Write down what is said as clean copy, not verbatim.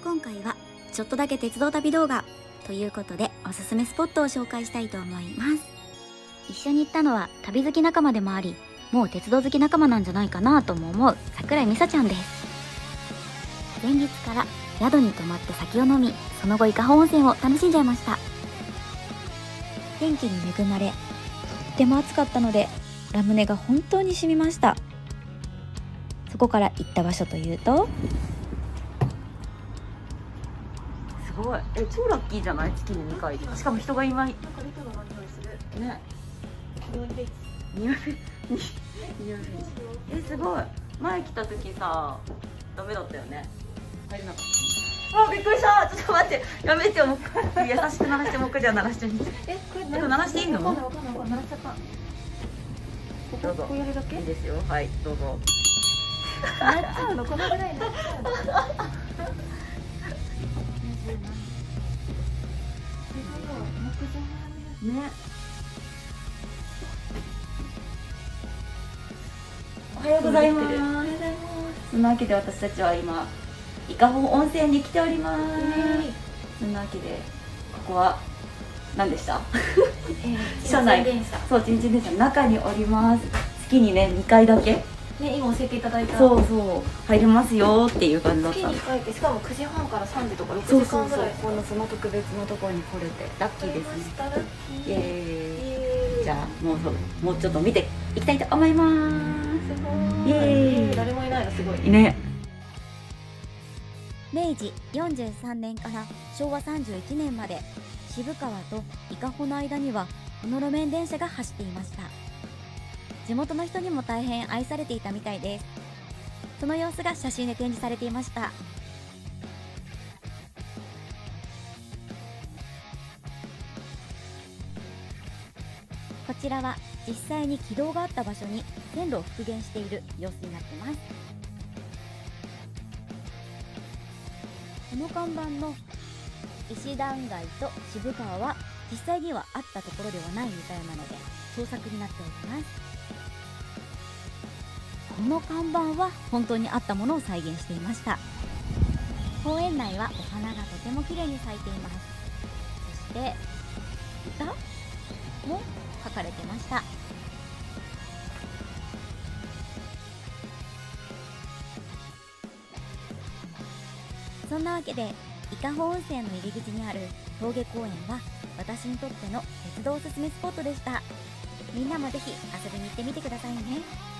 今回はちょっとだけ鉄道旅動画ということでおすすめスポットを紹介したいと思います。一緒に行ったのは旅好き仲間でもあり、もう鉄道好き仲間なんじゃないかなとも思う桜井美沙ちゃんです。前日から宿に泊まって酒を飲み、その後伊香保温泉を楽しんじゃいました。天気に恵まれ、とっても暑かったのでラムネが本当に染みました。そこから行った場所というと、すごい、超ラッキーじゃない？月に2回しかも人がいない。なんかレトロな匂いするね。匂いすごい。前来た時さダメだったよね、入れなかった。あ、びっくりした。ちょっと待って、やめてよ。もう一回優しく鳴らして、もう一回じゃあ鳴らしてみて。これ鳴らしていいの？わかんない鳴らしちゃった。どうぞ。ここやるだけいいですよ。はい、どうぞ。なっちゃうの？このぐらいなっちゃうの？ね。おはようございます。そんなわけで私たちは今伊香保温泉に来ております。そんなわけでここは何でした？車内、そう、ちんちん電車の中におります。月にね2回だけね、今教えていただいた、そう入れますよっていう感じだった。月に2回って、しかも9時半から3時とか6時間ぐらい、このその特別なところに来れてラッキーですね。ラッキー。イエーイ。じゃあもうちょっと見ていきたいと思います。すごい。イエーイ。誰もいないのすごいね。明治43年から昭和31年まで渋川と伊香保の間にはこの路面電車が走っていました。地元の人にも大変愛されていたみたいです。その様子が写真で展示されていました。こちらは実際に軌道があった場所に線路を復元している様子になっています。この看板の石段街と渋川は実際にはあったところではないみたいなので創作になっております。この看板は本当にあったものを再現していました。公園内はお花がとても綺麗に咲いています。そして歌も書かれてました。そんなわけで伊香保温泉の入り口にある峠公園は私にとっての鉄道おすすめスポットでした。みんなもぜひ遊びに行ってみてくださいね。